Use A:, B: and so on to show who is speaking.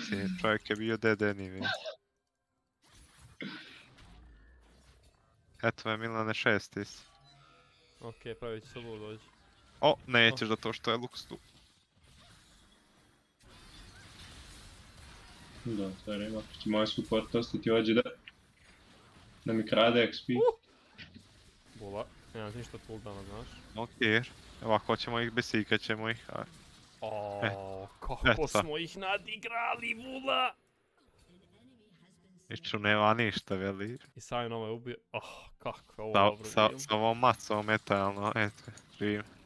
A: Čovjek je bio dedeni, već. Eto me Milane 6.
B: Okej, pravit ću se lud dođi.
A: O, nećeš da to što je Lux tu.
C: Da, stvari ima. Će moj support ostati ovdje da mi krade XP.
B: Bula, nemam ništa cooldowna, znaš.
A: Ok, ovako ćemo ih, besikat ćemo ih.
B: Kako smo ih nadigrali, Bula!
A: Iću nema ništa, veli.
B: I Sion ovaj ubio, kako je ovo dobro game.
A: Sa ovom macom metalno, eto, živim.